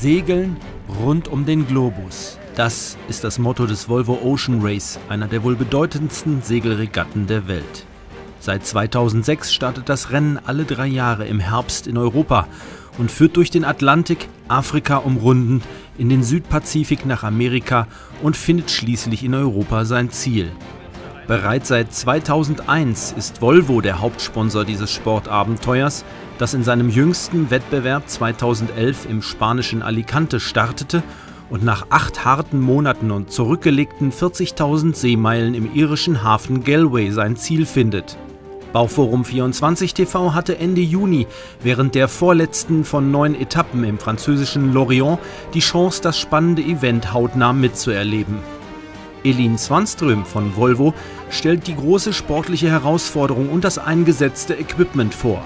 Segeln rund um den Globus. Das ist das Motto des Volvo Ocean Race, einer der wohl bedeutendsten Segelregatten der Welt. Seit 2006 startet das Rennen alle 3 Jahre im Herbst in Europa und führt durch den Atlantik, Afrika umrundend, in den Südpazifik nach Amerika und findet schließlich in Europa sein Ziel. Bereits seit 2001 ist Volvo der Hauptsponsor dieses Sportabenteuers, das in seinem jüngsten Wettbewerb 2011 im spanischen Alicante startete und nach 8 harten Monaten und zurückgelegten 40.000 Seemeilen im irischen Hafen Galway sein Ziel findet. Bauforum 24 TV hatte Ende Juni während der vorletzten von 9 Etappen im französischen Lorient die Chance, das spannende Event hautnah mitzuerleben. Elin Svanström von Volvo stellt die große sportliche Herausforderung und das eingesetzte Equipment vor.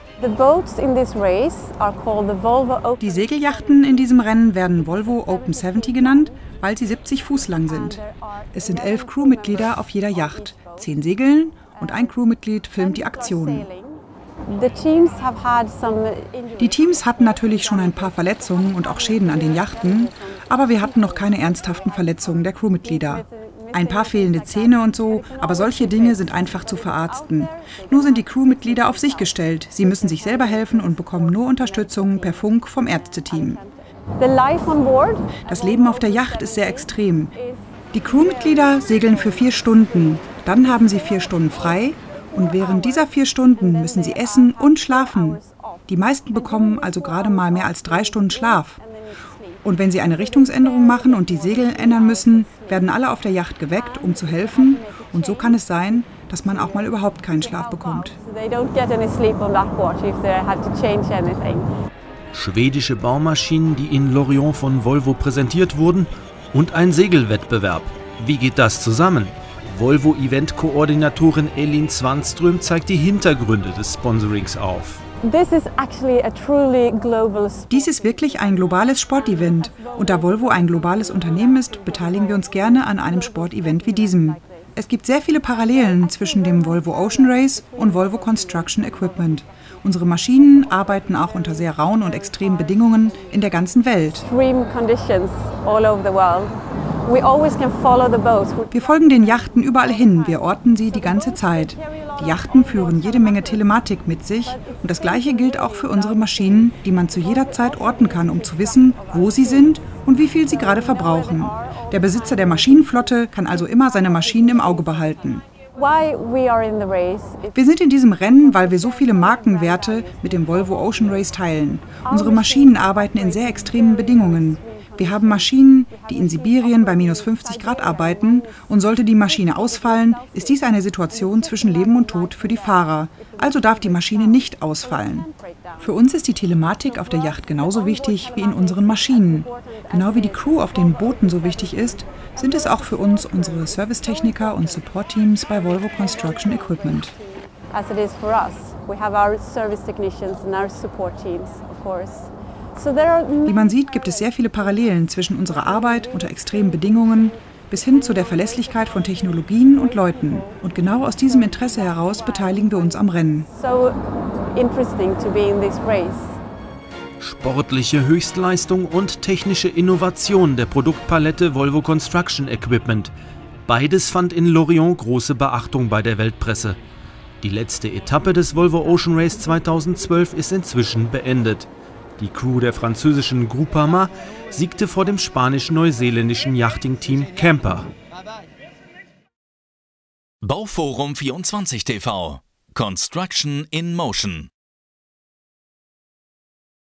Die Segelyachten in diesem Rennen werden Volvo Open 70 genannt, weil sie 70 Fuß lang sind. Es sind 11 Crewmitglieder auf jeder Yacht, 10 segeln und ein Crewmitglied filmt die Aktionen. Die Teams hatten natürlich schon ein paar Verletzungen und auch Schäden an den Yachten, aber wir hatten noch keine ernsthaften Verletzungen der Crewmitglieder. Ein paar fehlende Zähne und so, aber solche Dinge sind einfach zu verarzten. Nur sind die Crewmitglieder auf sich gestellt. Sie müssen sich selber helfen und bekommen nur Unterstützung per Funk vom Ärzteteam. Das Leben auf der Yacht ist sehr extrem. Die Crewmitglieder segeln für 4 Stunden, dann haben sie 4 Stunden frei und während dieser 4 Stunden müssen sie essen und schlafen. Die meisten bekommen also gerade mal mehr als 3 Stunden Schlaf. Und wenn sie eine Richtungsänderung machen und die Segel ändern müssen, werden alle auf der Yacht geweckt, um zu helfen. Und so kann es sein, dass man auch mal überhaupt keinen Schlaf bekommt. Schwedische Baumaschinen, die in Lorient von Volvo präsentiert wurden, und ein Segelwettbewerb. Wie geht das zusammen? Volvo-Event-Koordinatorin Elin Svanström zeigt die Hintergründe des Sponsorings auf. Dies ist wirklich ein globales Sportevent. Und da Volvo ein globales Unternehmen ist, beteiligen wir uns gerne an einem Sportevent wie diesem. Es gibt sehr viele Parallelen zwischen dem Volvo Ocean Race und Volvo Construction Equipment. Unsere Maschinen arbeiten auch unter sehr rauen und extremen Bedingungen in der ganzen Welt. Wir folgen den Yachten überall hin, wir orten sie die ganze Zeit. Die Yachten führen jede Menge Telematik mit sich und das Gleiche gilt auch für unsere Maschinen, die man zu jeder Zeit orten kann, um zu wissen, wo sie sind und wie viel sie gerade verbrauchen. Der Besitzer der Maschinenflotte kann also immer seine Maschinen im Auge behalten. Wir sind in diesem Rennen, weil wir so viele Markenwerte mit dem Volvo Ocean Race teilen. Unsere Maschinen arbeiten in sehr extremen Bedingungen. Wir haben Maschinen, die in Sibirien bei minus 50 Grad arbeiten und sollte die Maschine ausfallen, ist dies eine Situation zwischen Leben und Tod für die Fahrer. Also darf die Maschine nicht ausfallen. Für uns ist die Telematik auf der Yacht genauso wichtig wie in unseren Maschinen. Genau wie die Crew auf den Booten so wichtig ist, sind es auch für uns unsere Servicetechniker und Support-Teams bei Volvo Construction Equipment. Wie man sieht, gibt es sehr viele Parallelen zwischen unserer Arbeit unter extremen Bedingungen bis hin zu der Verlässlichkeit von Technologien und Leuten. Und genau aus diesem Interesse heraus beteiligen wir uns am Rennen. Sportliche Höchstleistung und technische Innovation der Produktpalette Volvo Construction Equipment. Beides fand in Lorient große Beachtung bei der Weltpresse. Die letzte Etappe des Volvo Ocean Race 2012 ist inzwischen beendet. Die Crew der französischen Groupama siegte vor dem spanisch-neuseeländischen Yachting-Team Camper. Bauforum 24 TV. Construction in Motion.